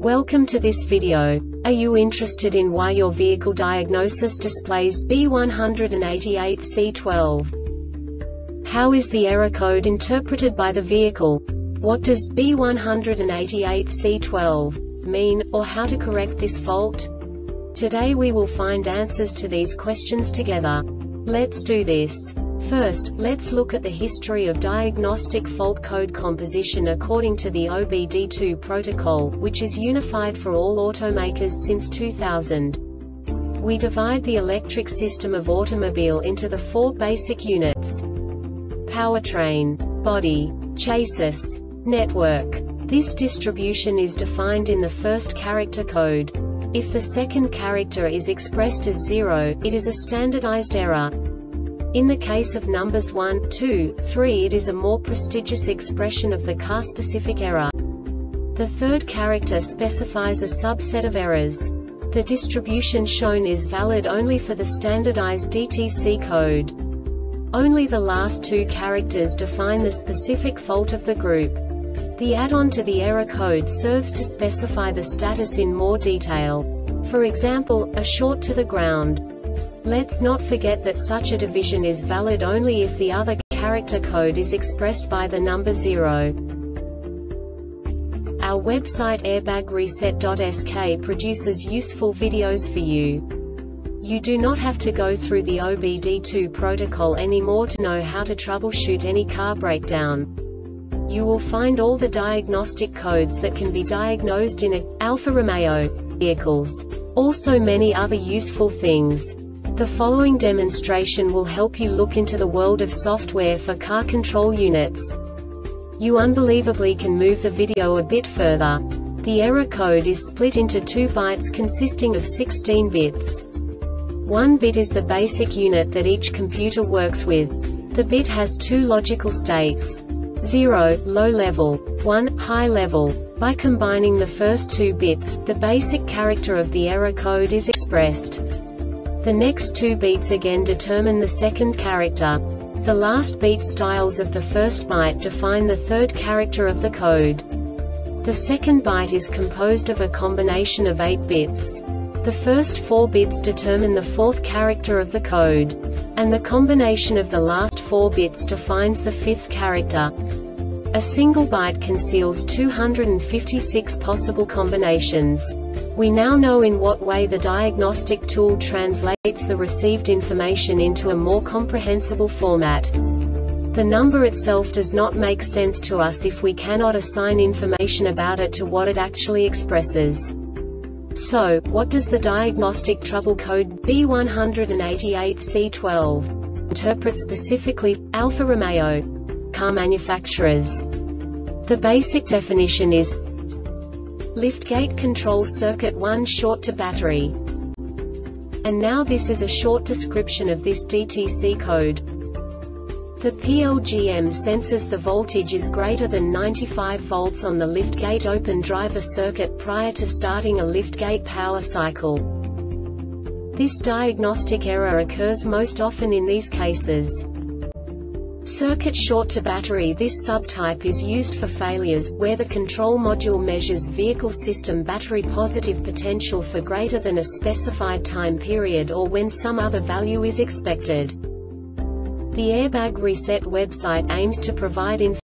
Welcome to this video. Are you interested in why your vehicle diagnosis displays B188C12? How is the error code interpreted by the vehicle? What does B188C12 mean, or how to correct this fault? Today we will find answers to these questions together. Let's do this. First, let's look at the history of diagnostic fault code composition according to the OBD2 protocol, which is unified for all automakers since 2000. We divide the electric system of automobile into the four basic units: powertrain, body, chassis, network. This distribution is defined in the first character code. If the second character is expressed as 0, it is a standardized error. In the case of numbers 1, 2, 3, it is a more prestigious expression of the car-specific error. The third character specifies a subset of errors. The distribution shown is valid only for the standardized DTC code. Only the last two characters define the specific fault of the group. The add-on to the error code serves to specify the status in more detail. For example, a short to the ground. Let's not forget that such a division is valid only if the other character code is expressed by the number 0. Our website airbagreset.sk produces useful videos for you. You do not have to go through the OBD2 protocol anymore to know how to troubleshoot any car breakdown. You will find all the diagnostic codes that can be diagnosed in Alfa Romeo vehicles. Also many other useful things. The following demonstration will help you look into the world of software for car control units. You unbelievably can move the video a bit further. The error code is split into 2 bytes consisting of 16 bits. 1 bit is the basic unit that each computer works with. The bit has 2 logical states: 0, low level, 1, high level. By combining the first 2 bits, the basic character of the error code is expressed. The next 2 beats again determine the second character. The last beat styles of the first byte define the third character of the code. The second byte is composed of a combination of 8 bits. The first 4 bits determine the fourth character of the code. And the combination of the last 4 bits defines the fifth character. A single byte conceals 256 possible combinations. We now know in what way the diagnostic tool translates the received information into a more comprehensible format. The number itself does not make sense to us if we cannot assign information about it to what it actually expresses. So, what does the diagnostic trouble code B188C12 interpret specifically for Alfa Romeo car manufacturers? The basic definition is liftgate control circuit 1 short to battery. And now this is a short description of this DTC code. The PLGM senses the voltage is greater than 95 volts on the liftgate open driver circuit prior to starting a liftgate power cycle. This diagnostic error occurs most often in these cases: circuit short to battery. This subtype is used for failures where the control module measures vehicle system battery positive potential for greater than a specified time period or when some other value is expected. The Airbag Reset website aims to provide information